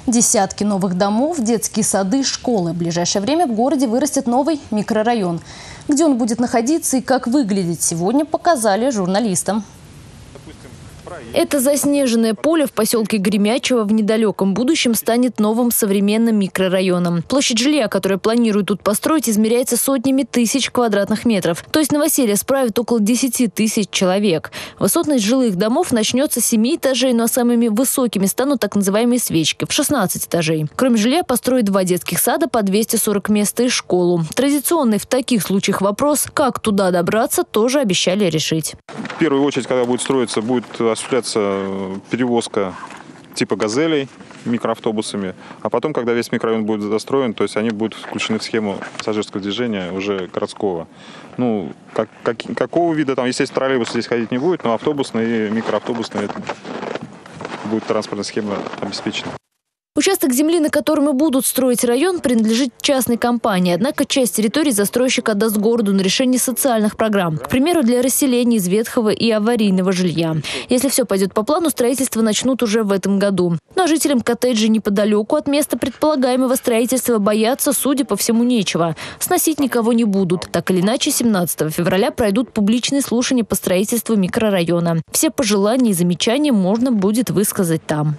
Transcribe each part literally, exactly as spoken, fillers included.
Десятки новых домов, детские сады, школы. В ближайшее время в городе вырастет новый микрорайон. Где он будет находиться и как выглядеть, сегодня показали журналистам. Это заснеженное поле в поселке Гремячево в недалеком будущем станет новым современным микрорайоном. Площадь жилья, которое планируют тут построить, измеряется сотнями тысяч квадратных метров. То есть новоселье справит около десяти тысяч человек. Высотность жилых домов начнется с семи этажей, но самыми высокими станут так называемые свечки в шестнадцать этажей. Кроме жилья построят два детских сада по двести сорок мест и школу. Традиционный в таких случаях вопрос, как туда добраться, тоже обещали решить. В первую очередь, когда будет строиться, будет осуществляться перевозка типа «Газелей» микроавтобусами, а потом, когда весь микрорайон будет достроен, то есть они будут включены в схему пассажирского движения уже городского. Ну, как, как, какого вида, там, естественно, троллейбус здесь ходить не будет, но автобусные и микроавтобусные это будет транспортная схема обеспечена. Участок земли, на котором и будут строить район, принадлежит частной компании. Однако часть территории застройщик отдаст городу на решение социальных программ. К примеру, для расселения из ветхого и аварийного жилья. Если все пойдет по плану, строительство начнут уже в этом году. Но жителям коттеджей неподалеку от места предполагаемого строительства бояться, судя по всему, нечего. Сносить никого не будут. Так или иначе, семнадцатого февраля пройдут публичные слушания по строительству микрорайона. Все пожелания и замечания можно будет высказать там.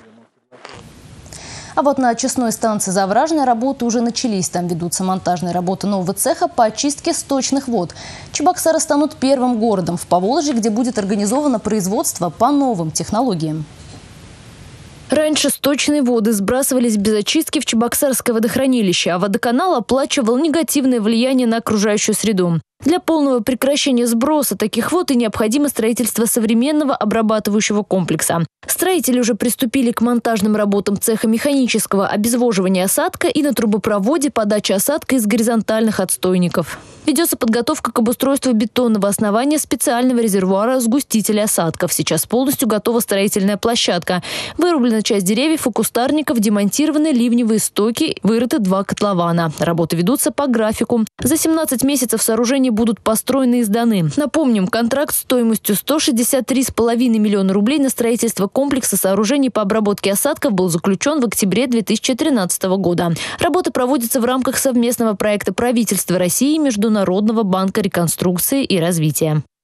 А вот на очистной станции Завражная работы уже начались. Там ведутся монтажные работы нового цеха по очистке сточных вод. Чебоксары станут первым городом в Поволжье, где будет организовано производство по новым технологиям. Раньше сточные воды сбрасывались без очистки в Чебоксарское водохранилище, а водоканал оплачивал негативное влияние на окружающую среду. Для полного прекращения сброса таких вод и необходимо строительство современного обрабатывающего комплекса. Строители уже приступили к монтажным работам цеха механического обезвоживания осадка и на трубопроводе подачи осадка из горизонтальных отстойников. Ведется подготовка к обустройству бетонного основания специального резервуара сгустителя осадков. Сейчас полностью готова строительная площадка. Вырублена часть деревьев и кустарников, демонтированы ливневые стоки, вырыты два котлована. Работы ведутся по графику. За семнадцать месяцев сооружения будут построены и сданы. Напомним, контракт стоимостью сто шестьдесят три с половиной миллиона рублей на строительство комплекса сооружений по обработке осадков был заключен в октябре две тысячи тринадцатого года. Работы проводятся в рамках совместного проекта правительства России и Международного банка реконструкции и развития.